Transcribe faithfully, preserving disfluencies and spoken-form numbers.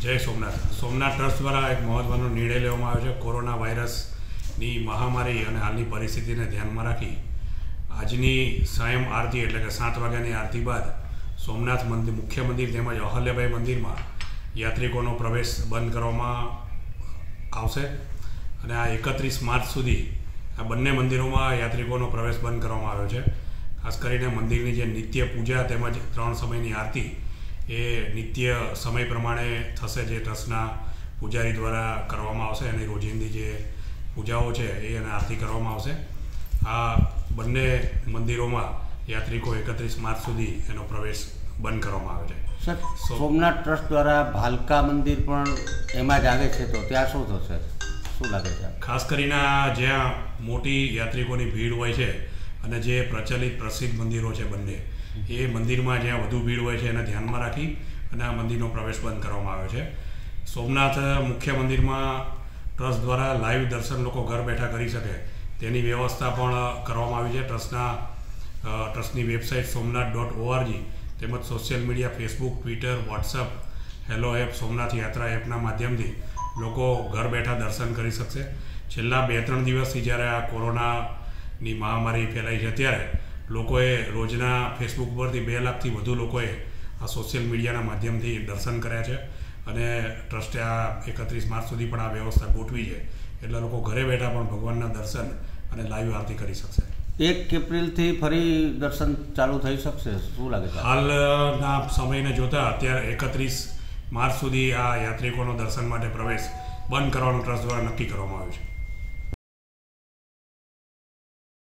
જય સોમનાથ. સોમનાથ ટ્રસ્ટ દ્વારા એક મહત્વનો નિર્ણય લેવામાં આવ્યો છે. કોરોના વાયરસની મહામારી અને હાલની પરિસ્થિતિને ધ્યાનમાં રાખી આજની સાયમ આરતી એટલે કે સાત વાગ્યાની આરતી બાદ સોમનાથ મંદિર મુખ્ય મંદિર તેમજ અહલ્યાબાઈ મંદિરમાં યાત્રિકોનો પ્રવેશ બંધ કરવામાં આવશે અને આ એકત્રીસ માર્ચ સુધી આ બંને મંદિરોમાં યાત્રિકોનો પ્રવેશ બંધ કરવામાં આવ્યો છે. ખાસ કરીને મંદિરની જે નિત્ય પૂજા તેમજ ત્રણ સમયની આરતી એ નિત્ય સમય પ્રમાણે થશે, જે ટ્રસ્ટના પૂજારી દ્વારા કરવામાં આવશે અને રોજિંદી જે પૂજાઓ છે એ અને આરતી કરવામાં આવશે. આ બંને મંદિરોમાં યાત્રિકો એકત્રીસ માર્ચ સુધી એનો પ્રવેશ બંધ કરવામાં આવે છે. સર, સોમનાથ ટ્રસ્ટ દ્વારા ભાલકા મંદિર પણ એમાં જ આવે છે, તો ત્યાં શું થશે, શું લાગે છે? ખાસ કરીને જ્યાં મોટી યાત્રિકોની ભીડ હોય છે અને જે પ્રચલિત પ્રસિદ્ધ મંદિરો છે બંને, એ મંદિરમાં જ્યાં વધુ ભીડ હોય છે એને ધ્યાનમાં રાખી અને આ મંદિરનો પ્રવેશ બંધ કરવામાં આવ્યો છે. સોમનાથ મુખ્ય મંદિરમાં ટ્રસ્ટ દ્વારા લાઈવ દર્શન લોકો ઘર બેઠા કરી શકે તેની વ્યવસ્થા પણ કરવામાં આવી છે. ટ્રસ્ટના ટ્રસ્ટની વેબસાઇટ સોમનાથ ડોટ ઓઆરજી તેમજ social media Facebook, Twitter, WhatsApp, hello app, Somnath Yatra એપના માધ્યમથી લોકો ઘર બેઠા દર્શન કરી શકશે. છેલ્લા બે ત્રણ દિવસથી જ્યારે આ કોરોનાની મહામારી ફેલાઈ છે ત્યારે લોકોએ રોજના ફેસબુક પરથી બે લાખથી વધુ લોકોએ આ સોશિયલ મીડિયાના માધ્યમથી દર્શન કર્યા છે અને ટ્રસ્ટે આ એકત્રીસ માર્ચ સુધી પણ આ વ્યવસ્થા ગોઠવી છે, એટલે લોકો ઘરે બેઠા પણ ભગવાનના દર્શન અને લાઈવ આરતી કરી શકશે. એક એપ્રિલથી ફરી દર્શન ચાલુ થઈ શકશે, શું લાગે છે? હાલના સમયને જોતા અત્યારે એકત્રીસ માર્ચ સુધી આ યાત્રિકોનો દર્શન માટે પ્રવેશ બંધ કરવાનું ટ્રસ્ટ દ્વારા નક્કી કરવામાં આવ્યું છે.